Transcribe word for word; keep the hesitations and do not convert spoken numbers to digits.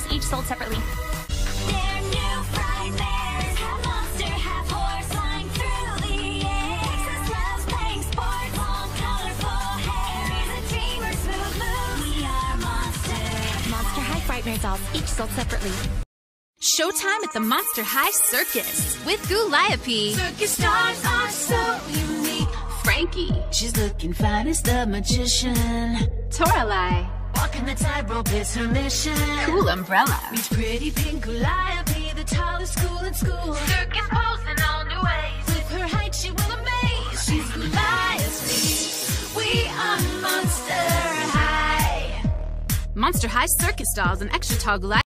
dolls, each sold separately. They're new frightmares, half monster, half horse, flying through the air. Texas loves playing sports, long, colorful hair. He's a dreamer, smooth moves. We are Monster. Monster High Frightmare dolls, each sold separately. Showtime at the Monster High Circus with Gulliapi. Circus stars are so unique. Frankie. She's looking fine as the magician. Toralei. Walking the tightrope is her mission. Cool Umbrella. Meets pretty pink Gulliapi, the tallest school in school. Circus pose in all new ways. With her height she will amaze. She's Gulliapi. We are Monster High. Monster High Circus dolls and extra tall Gulliapi.